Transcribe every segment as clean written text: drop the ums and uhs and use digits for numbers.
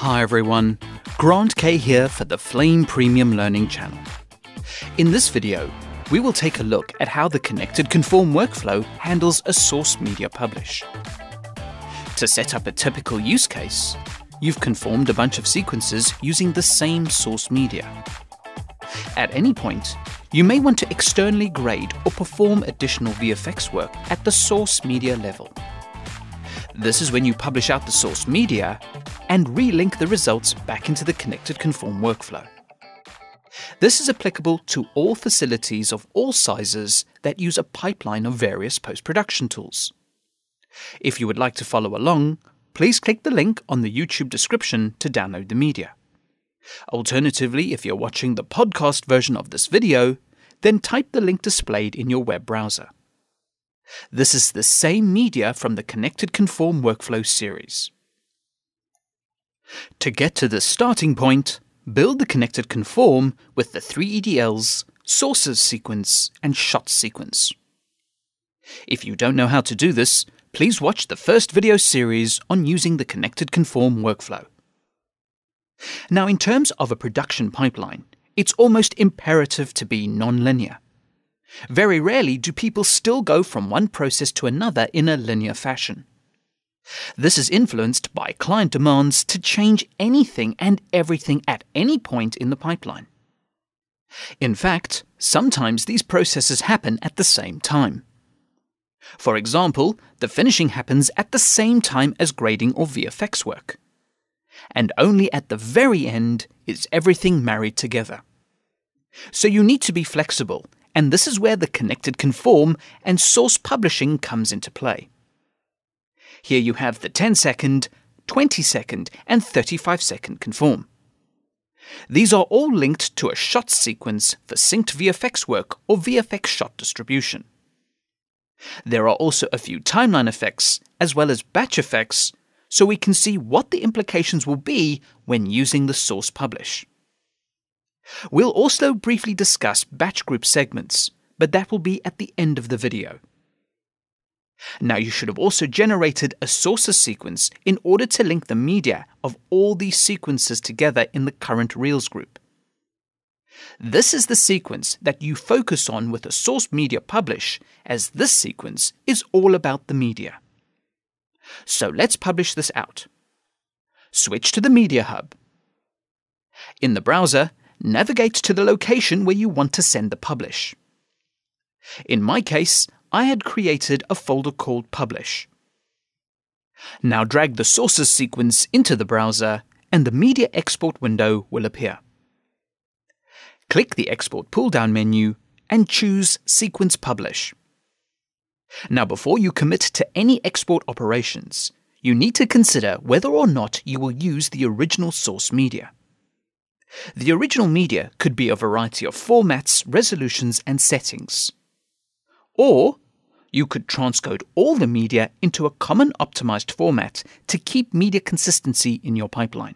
Hi everyone, Grant K here for the Flame Premium Learning channel. In this video, we will take a look at how the Connected Conform Workflow handles a source media publish. To set up a typical use case, you've conformed a bunch of sequences using the same source media. At any point, you may want to externally grade or perform additional VFX work at the source media level. This is when you publish out the source media and relink the results back into the Connected Conform workflow. This is applicable to all facilities of all sizes that use a pipeline of various post-production tools. If you would like to follow along, please click the link on the YouTube description to download the media. Alternatively, if you're watching the podcast version of this video, then type the link displayed in your web browser. This is the same media from the Connected Conform Workflow series. To get to this starting point, build the Connected Conform with the 3 EDLs, Sources sequence, and Shots sequence. If you don't know how to do this, please watch the first video series on using the Connected Conform workflow. Now, in terms of a production pipeline, it's almost imperative to be non-linear. Very rarely do people still go from one process to another in a linear fashion. This is influenced by client demands to change anything and everything at any point in the pipeline. In fact, sometimes these processes happen at the same time. For example, the finishing happens at the same time as grading or VFX work. And only at the very end is everything married together. So you need to be flexible, and this is where the Connected Conform and source publishing comes into play. Here you have the 10-second, 20-second, and 35-second conform. These are all linked to a shot sequence for synced VFX work or VFX shot distribution. There are also a few timeline effects as well as batch effects, so we can see what the implications will be when using the source publish. We'll also briefly discuss batch group segments, but that will be at the end of the video. Now, you should have also generated a sources sequence in order to link the media of all these sequences together in the current Reels group. This is the sequence that you focus on with a source media publish, as this sequence is all about the media. So let's publish this out. Switch to the Media Hub. In the browser, navigate to the location where you want to send the publish. In my case, I had created a folder called Publish. Now drag the sources sequence into the browser and the media export window will appear. Click the Export pull-down menu and choose Sequence Publish. Now, before you commit to any export operations, you need to consider whether or not you will use the original source media. The original media could be a variety of formats, resolutions, and settings. Or you could transcode all the media into a common optimized format to keep media consistency in your pipeline.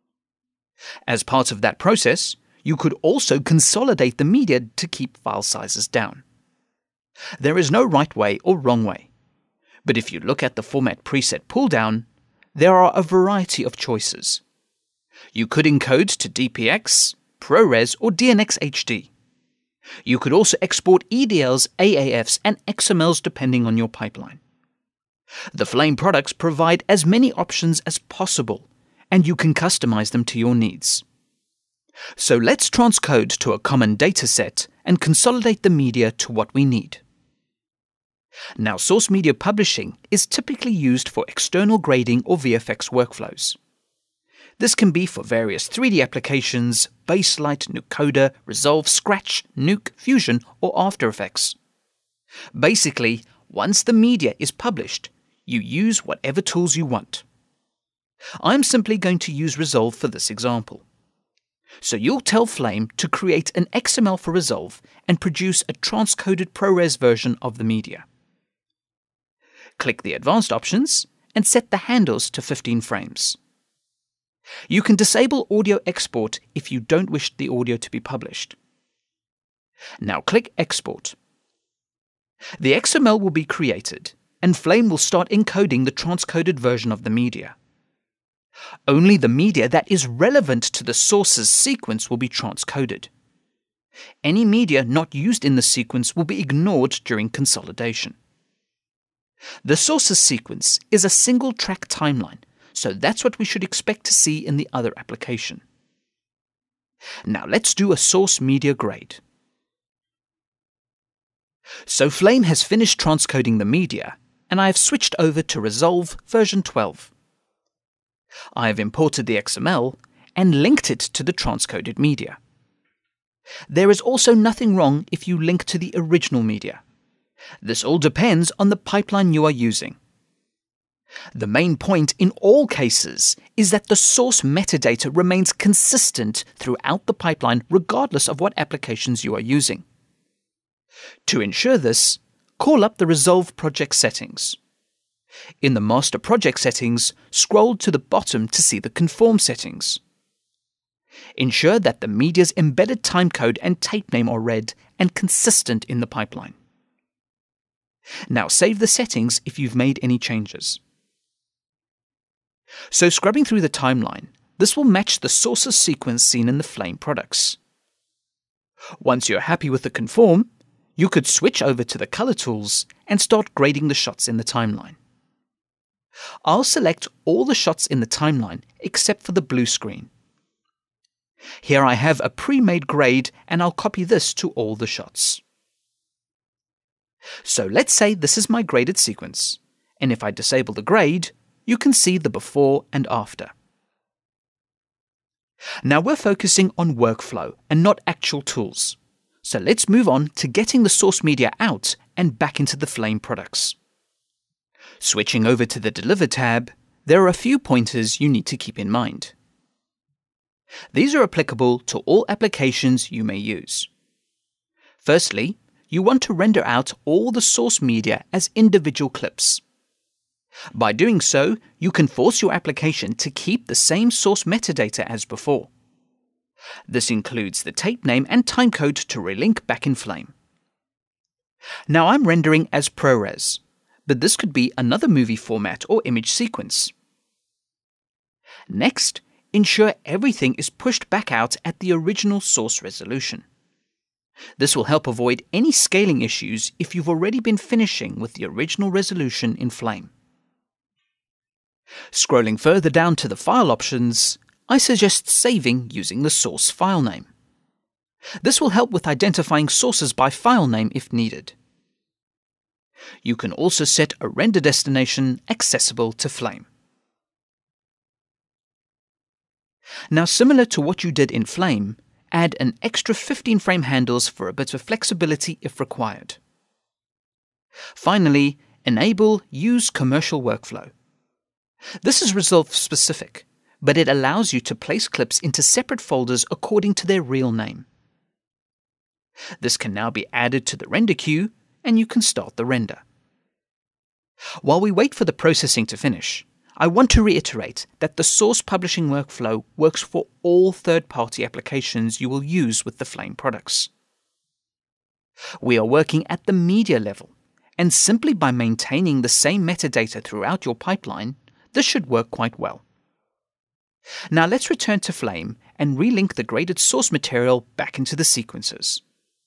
As part of that process, you could also consolidate the media to keep file sizes down. There is no right way or wrong way, but if you look at the Format Preset pull-down, there are a variety of choices. You could encode to DPX, ProRes, or DNx HD. You could also export EDLs, AAFs, and XMLs depending on your pipeline. The Flame products provide as many options as possible, and you can customize them to your needs. So let's transcode to a common dataset and consolidate the media to what we need. Now, source media publishing is typically used for external grading or VFX workflows. This can be for various 3D applications, Baselight, Nucoda, Resolve, Scratch, Nuke, Fusion, or After Effects. Basically, once the media is published, you use whatever tools you want. I'm simply going to use Resolve for this example. So you'll tell Flame to create an XML for Resolve and produce a transcoded ProRes version of the media. Click the Advanced options and set the handles to 15 frames. You can disable audio export if you don't wish the audio to be published. Now click Export. The XML will be created, and Flame will start encoding the transcoded version of the media. Only the media that is relevant to the source's sequence will be transcoded. Any media not used in the sequence will be ignored during consolidation. The source's sequence is a single-track timeline, so that's what we should expect to see in the other application. Now let's do a source media grade. So Flame has finished transcoding the media, and I have switched over to Resolve version 12. I have imported the XML and linked it to the transcoded media. There is also nothing wrong if you link to the original media. This all depends on the pipeline you are using. The main point in all cases is that the source metadata remains consistent throughout the pipeline regardless of what applications you are using. To ensure this, call up the Resolve project settings. In the master project settings, scroll to the bottom to see the conform settings. Ensure that the media's embedded timecode and tape name are read and consistent in the pipeline. Now save the settings if you've made any changes. So scrubbing through the timeline, this will match the source's sequence seen in the Flame products. Once you're happy with the conform, you could switch over to the color tools and start grading the shots in the timeline. I'll select all the shots in the timeline except for the blue screen. Here I have a pre-made grade and I'll copy this to all the shots. So let's say this is my graded sequence, and if I disable the grade, you can see the before and after. Now we're focusing on workflow and not actual tools. So let's move on to getting the source media out and back into the Flame products. Switching over to the Deliver tab, there are a few pointers you need to keep in mind. These are applicable to all applications you may use. Firstly, you want to render out all the source media as individual clips. By doing so, you can force your application to keep the same source metadata as before. This includes the tape name and timecode to relink back in Flame. Now I'm rendering as ProRes, but this could be another movie format or image sequence. Next, ensure everything is pushed back out at the original source resolution. This will help avoid any scaling issues if you've already been finishing with the original resolution in Flame. Scrolling further down to the file options, I suggest saving using the source file name. This will help with identifying sources by file name if needed. You can also set a render destination accessible to Flame. Now, similar to what you did in Flame, add an extra 15 frame handles for a bit of flexibility if required. Finally, enable Use Commercial Workflow. This is Resolve specific, but it allows you to place clips into separate folders according to their real name. This can now be added to the render queue, and you can start the render. While we wait for the processing to finish, I want to reiterate that the source publishing workflow works for all third-party applications you will use with the Flame products. We are working at the media level, and simply by maintaining the same metadata throughout your pipeline, this should work quite well. Now let's return to Flame and relink the graded source material back into the sequences.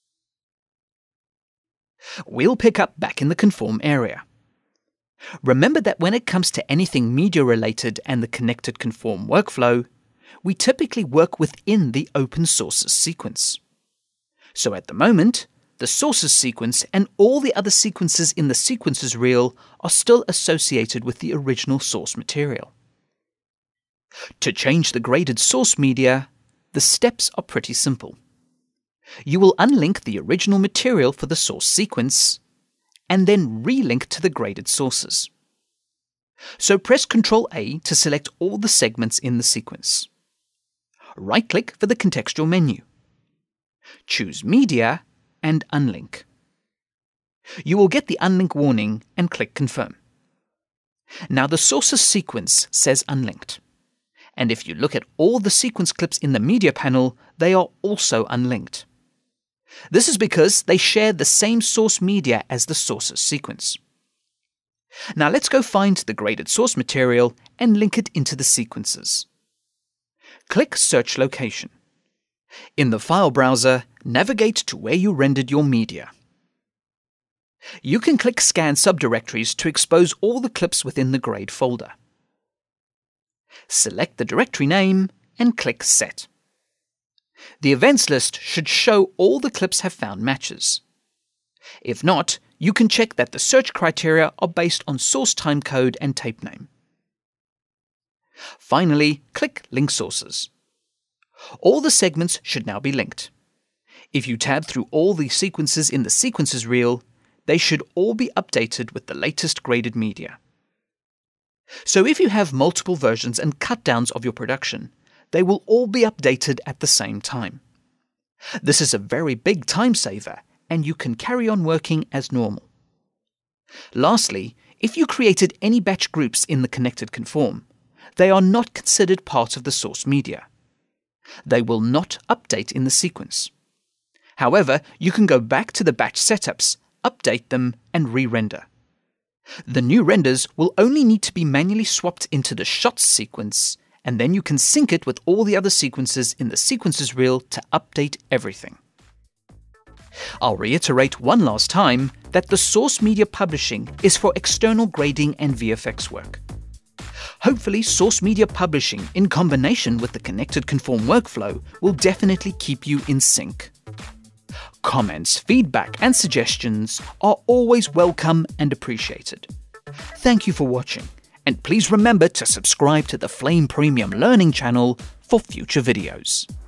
We'll pick up back in the conform area. Remember that when it comes to anything media-related and the Connected Conform workflow, we typically work within the open sources sequence. So at the moment, the sources sequence and all the other sequences in the sequences reel are still associated with the original source material. To change the graded source media, the steps are pretty simple. You will unlink the original material for the source sequence, and then relink to the graded sources. So press Ctrl-A to select all the segments in the sequence. Right-click for the contextual menu. Choose Media and Unlink. You will get the unlink warning and click Confirm. Now the sources sequence says unlinked. And if you look at all the sequence clips in the media panel, they are also unlinked. This is because they share the same source media as the sources sequence. Now let's go find the graded source material and link it into the sequences. Click Search Location. In the file browser, navigate to where you rendered your media. You can click Scan Subdirectories to expose all the clips within the grade folder. Select the directory name and click Set. The events list should show all the clips have found matches. If not, you can check that the search criteria are based on source timecode and tape name. Finally, click Link Sources. All the segments should now be linked. If you tab through all the sequences in the Sequences reel, they should all be updated with the latest graded media. So if you have multiple versions and cut-downs of your production, they will all be updated at the same time. This is a very big time saver, and you can carry on working as normal. Lastly, if you created any batch groups in the Connected Conform, they are not considered part of the source media. They will not update in the sequence. However, you can go back to the batch setups, update them, and re-render. The new renders will only need to be manually swapped into the shots sequence, and then you can sync it with all the other sequences in the Sequences reel to update everything. I'll reiterate one last time that the source media publishing is for external grading and VFX work. Hopefully, source media publishing in combination with the Connected Conform workflow will definitely keep you in sync. Comments, feedback, and suggestions are always welcome and appreciated. Thank you for watching, and please remember to subscribe to the Flame Premium Learning channel for future videos.